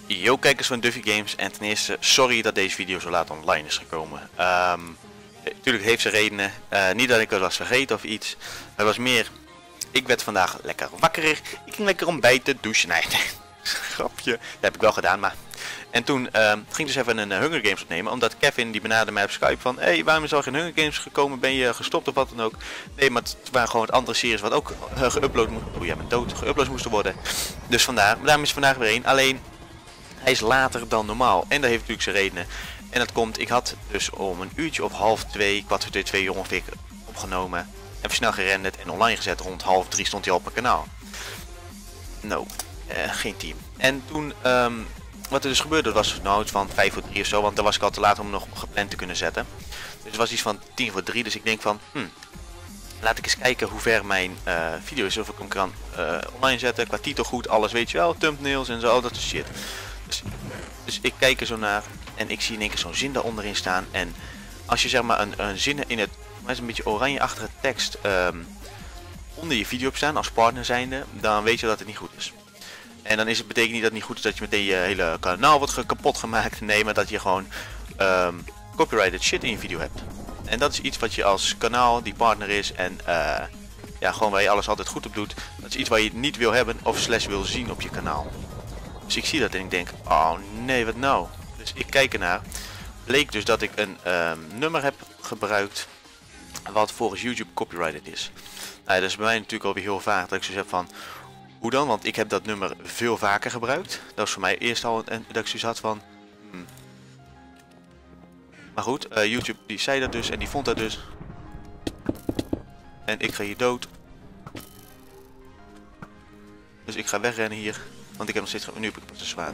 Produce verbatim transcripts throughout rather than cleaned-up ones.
Yo kijkers van Duffy Games, en ten eerste sorry dat deze video zo laat online is gekomen. Um, natuurlijk heeft ze redenen, uh, niet dat ik het was vergeten of iets. Het was meer, ik werd vandaag lekker wakkerig, ik ging lekker ontbijten, douchen, nee, nee, grapje, dat heb ik wel gedaan, maar... En toen uh, ging ik dus even een uh, Hunger Games opnemen, omdat Kevin die benaderde mij op Skype van, hé, hey, waarom is er geen Hunger Games gekomen, ben je gestopt of wat dan ook? Nee, maar het waren gewoon het andere series wat ook uh, geüpload moest, oh ja, mijn dood, geüpload moesten worden. Dus vandaar, daarom is vandaag weer één, alleen... Hij is later dan normaal en dat heeft natuurlijk zijn redenen. En dat komt, ik had dus om een uurtje of half twee, kwart voor twee, twee ongeveer opgenomen. Even snel gerenderd en online gezet. Rond half drie stond hij op mijn kanaal. Nou, uh, geen team. En toen, um, wat er dus gebeurde, was nou iets van vijf voor drie of zo. Want dan was ik al te laat om nog gepland te kunnen zetten. Dus het was iets van tien voor drie. Dus ik denk van, hmm, laat ik eens kijken hoe ver mijn uh, video is. Of ik hem kan uh, online zetten. Qua titel goed, alles weet je wel. Thumbnails en zo, al dat soort shit. Dus, dus ik kijk er zo naar en ik zie in één keer zo'n zin daar onderin staan. En als je zeg maar een, een zin in het, maar is een beetje oranje-achtige tekst um, onder je video hebt staan als partner zijnde, dan weet je dat het niet goed is. En dan is het betekent niet dat het niet goed is dat je meteen je hele kanaal wordt kapot gemaakt. Nee, maar dat je gewoon um, copyrighted shit in je video hebt. En dat is iets wat je als kanaal die partner is en uh, ja, gewoon waar je alles altijd goed op doet. Dat is iets waar je niet wil hebben of slash wil zien op je kanaal. Dus ik zie dat en ik denk, oh nee, wat nou? Dus ik kijk ernaar. Bleek dus dat ik een um, nummer heb gebruikt wat volgens YouTube copyrighted is. Nou, dat is bij mij natuurlijk alweer heel vaak dat ik zoiets heb van, hoe dan? Want ik heb dat nummer veel vaker gebruikt. Dat was voor mij eerst al een, dat ik zoiets had van, hmm. Maar goed, uh, YouTube die zei dat dus en die vond dat dus. En ik ga hier dood. Dus ik ga wegrennen hier. Want ik heb nog steeds, nu heb ik pas een zwaard.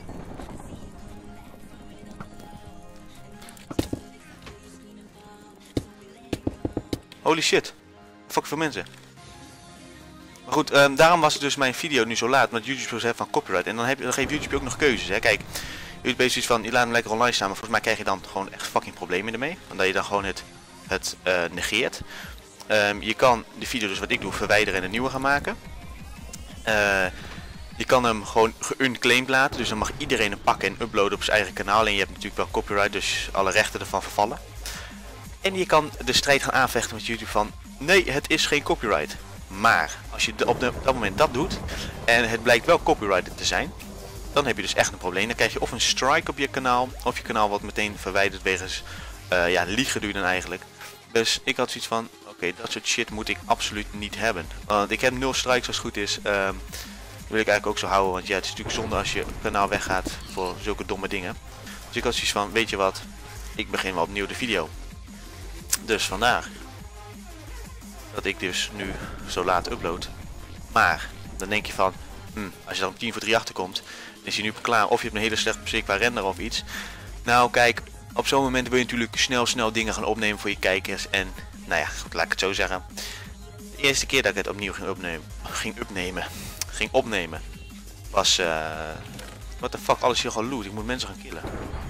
Holy shit. Fuck veel mensen. Maar goed, um, daarom was het dus mijn video nu zo laat. Omdat YouTube zo zegt van copyright. En dan, heb je, dan geeft YouTube ook nog keuzes. Hè. Kijk, YouTube is zoiets van, je laat hem lekker online staan. Maar volgens mij krijg je dan gewoon echt fucking problemen ermee. Omdat je dan gewoon het, het uh, negeert. Um, je kan de video dus wat ik doe verwijderen en een nieuwe gaan maken. Uh, Je kan hem gewoon geunclaimed laten, dus dan mag iedereen hem pakken en uploaden op zijn eigen kanaal. En je hebt natuurlijk wel copyright, dus alle rechten ervan vervallen. En je kan de strijd gaan aanvechten met YouTube van, nee, het is geen copyright. Maar als je op, de, op dat moment dat doet en het blijkt wel copyrighted te zijn, dan heb je dus echt een probleem. Dan krijg je of een strike op je kanaal, of je kanaal wordt meteen verwijderd wegens uh, ja, liegen doe je dan eigenlijk. Dus ik had zoiets van, oké, okay, dat soort shit moet ik absoluut niet hebben. Want ik heb nul strikes als het goed is. Uh, wil ik eigenlijk ook zo houden, want ja, het is natuurlijk zonde als je kanaal weggaat voor zulke domme dingen. Dus ik had zoiets van, weet je wat, ik begin wel opnieuw de video. Dus vandaar dat ik dus nu zo laat upload. Maar, dan denk je van, hm, als je dan om tien voor drie achterkomt, dan is je nu klaar of je hebt een hele slecht beschikbaar render of iets. Nou kijk, op zo'n moment wil je natuurlijk snel snel dingen gaan opnemen voor je kijkers. En, nou ja, goed, laat ik het zo zeggen. De eerste keer dat ik het opnieuw ging opnemen, ging opnemen. ging opnemen was uh, what the fuck, alles hier gewoon loot, ik moet mensen gaan killen.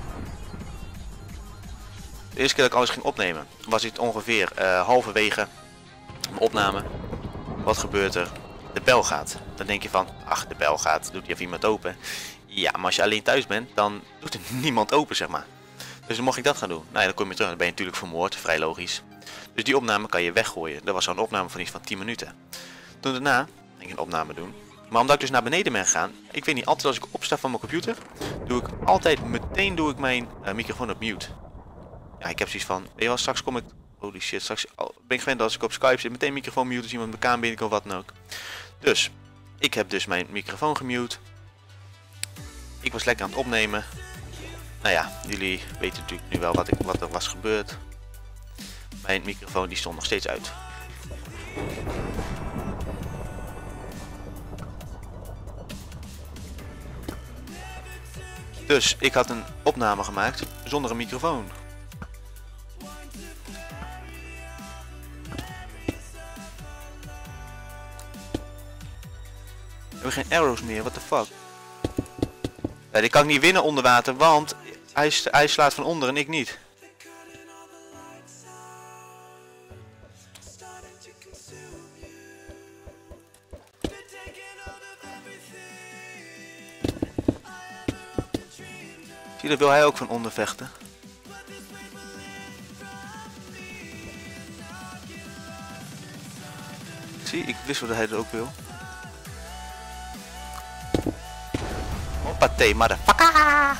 De eerste keer dat ik alles ging opnemen was het ongeveer uh, halverwege mijn opname. Wat gebeurt er? De bel gaat. Dan denk je van, ach, de bel gaat, doet die even iemand open. Ja, maar als je alleen thuis bent, dan doet er niemand open, zeg maar. Dus dan mocht ik dat gaan doen. Nou ja, dan kom je terug, dan ben je natuurlijk vermoord, vrij logisch. Dus die opname kan je weggooien. Dat was zo'n opname van iets van tien minuten. Toen daarna ging ik een opname doen. Maar omdat ik dus naar beneden ben gegaan, ik weet niet, altijd als ik opsta van mijn computer, doe ik altijd meteen doe ik mijn uh, microfoon op mute. Ja, ik heb zoiets van, weet je wel, straks kom ik, holy shit, straks oh, ben ik gewend als ik op Skype zit, meteen microfoon mute, als iemand mijn kamer binnenkomt of wat dan ook. Dus, ik heb dus mijn microfoon gemute. Ik was lekker aan het opnemen. Nou ja, jullie weten natuurlijk nu wel wat, ik, wat er was gebeurd. Mijn microfoon die stond nog steeds uit. Dus ik had een opname gemaakt zonder een microfoon. We hebben geen arrows meer, what the fuck. Ja, die kan ik niet winnen onder water, want hij, hij slaat van onder en ik niet. Zie, dat wil hij ook van onder vechten. Zie, ik wist wat hij dat ook wil. Hoppatee, motherfucker!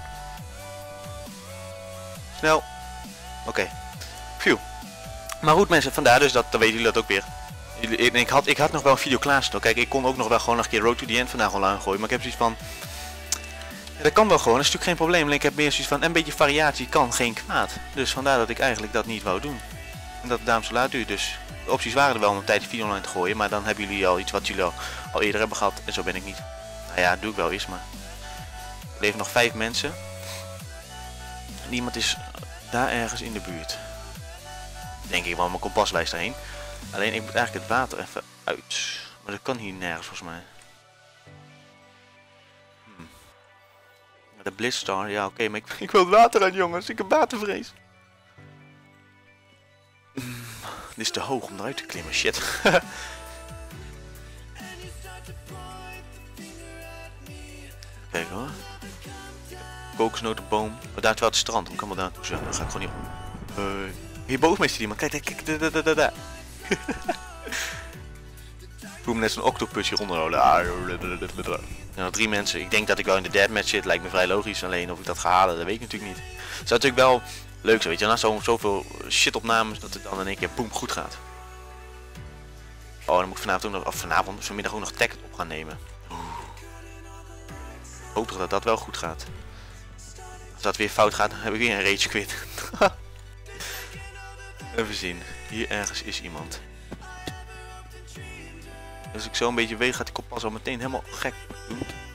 Snel. Oké. Okay. Phew. Maar goed mensen, vandaar dus dat, dan weten jullie dat ook weer. Ik had, ik had nog wel een video klaarstaan. Kijk, ik kon ook nog wel gewoon nog een keer Road to the End vandaag online gooien. Maar ik heb zoiets van... Ja, dat kan wel gewoon, dat is natuurlijk geen probleem. Alleen ik heb meer zoiets van, een beetje variatie kan geen kwaad. Dus vandaar dat ik eigenlijk dat niet wou doen. En dat het daarom zo laat duurt. Dus de opties waren er wel om een tijdje video online te gooien. Maar dan hebben jullie al iets wat jullie al, al eerder hebben gehad. En zo ben ik niet. Nou ja, dat doe ik wel eens, maar... Er leven nog vijf mensen. Niemand is daar ergens in de buurt. Denk ik wel mijn kompaslijst heen. Alleen ik moet eigenlijk het water even uit. Maar dat kan hier nergens volgens mij. Hmm. De Blitzstar, ja oké, okay, maar ik, ik wil het water uit jongens. Ik heb watervrees. Hmm. Dit is te hoog om eruit te klimmen, shit. Kijk hoor. Kokosnotenboom. Maar daar is wel het strand, dan kan ik wel daar naartoe zijn. Dan ga ik gewoon niet om. Uh, hierboven is die man. Kijk, kijk, kijk, da, da, da, da. Ik voel me net zo'n octopus hier rondrollen. Ja, drie mensen. Ik denk dat ik wel in de deathmatch zit. Lijkt me vrij logisch. Alleen of ik dat ga halen, dat weet ik natuurlijk niet. Het zou natuurlijk wel leuk zijn, weet je. Na zo, zoveel shit opnames dat het dan in één keer boem goed gaat. Oh, dan moet ik vanavond ook nog, of vanavond of vanmiddag ook nog Tekken op gaan nemen. Ik hoop toch dat dat wel goed gaat. Als dat weer fout gaat, dan heb ik weer een rage quit. Even zien. Hier ergens is iemand. Als ik zo een beetje weet, gaat die kompas al meteen helemaal gek doen.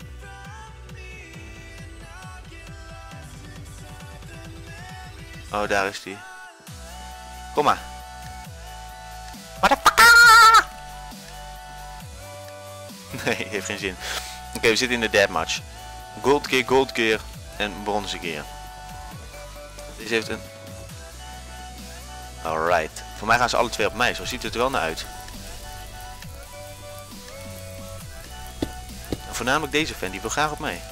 Oh, daar is die. Kom maar. Motherfucker! Nee, heeft geen zin. Oké, okay, we zitten in de deathmatch. Gold gear, gold gear en bronzen gear. Deze heeft een... Alright. Voor mij gaan ze alle twee op mij. Zo ziet het er wel naar uit. En voornamelijk deze fan, die wil graag op mij.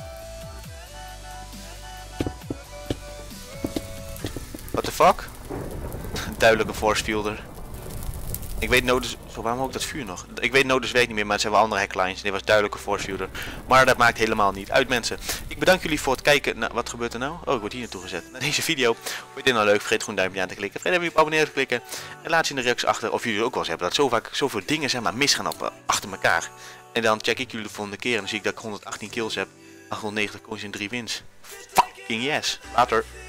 What the fuck? Duidelijke force fielder. Ik weet Nodus... Zo, waarom ook dat vuur nog? Ik weet Nodus weet niet meer, maar het zijn wel andere hacklines. Dit was duidelijke force fielder. Maar dat maakt helemaal niet uit, mensen. Ik bedank jullie voor het kijken. Nou, wat gebeurt er nou? Oh, ik word hier naartoe gezet. Naar deze video. Vond je dit nou leuk? Vergeet gewoon een duimpje aan te klikken. Vergeet even op abonneren te klikken. En laat je in de reacties achter of jullie ook wel eens hebben. Dat zo vaak zoveel dingen zeg maar misgaan op, uh, achter elkaar. En dan check ik jullie de volgende keer. En dan zie ik dat ik honderdachttien kills heb. achthonderdnegentig coins en drie wins. Fucking yes. Later.